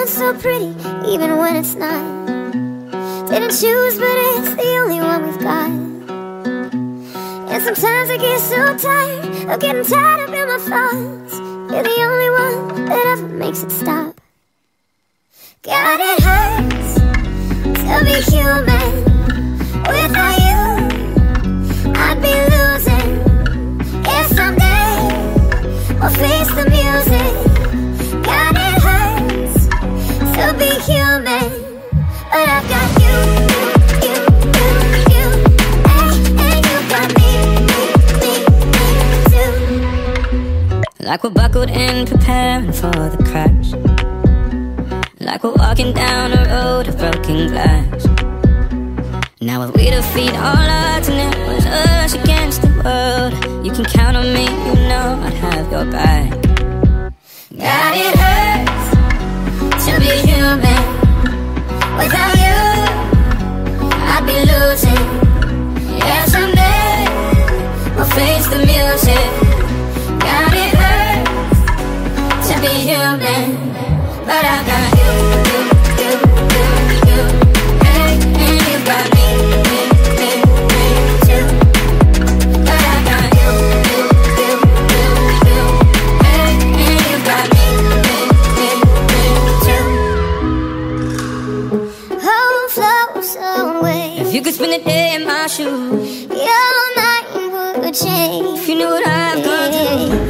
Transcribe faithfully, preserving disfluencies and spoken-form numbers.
sounds so pretty, even when it's not. Didn't choose, but it's the only one we've got. And sometimes I get so tired of getting tied up in my thoughts. You're the only one that ever makes it stop. God, it hurts to be human. Without you, I'd be losing. Yeah, someday we'll face the music. God, it hurts to be human, but I've got you, you, you, you, and, and you got me, me, me, me too. Like we're buckled in, preparing for the crash. Like we're walking down a road of broken glass. Now if we defeat all odds and it was us against the world, you can count on me, you know I'd have your back. God, it hurts to be human. Without you, I'd be losing. Yeah, someday we'll face the music. God, it hurts to be human, but I got you, you, you, you, you, hey, and you got me, me, me, me too. But I got you, you, you, you, you, hey, and you got me, me, me, me too. Oh, flows away. If you could spend a day in my shoes, your mind would change. if you knew what I've gone through,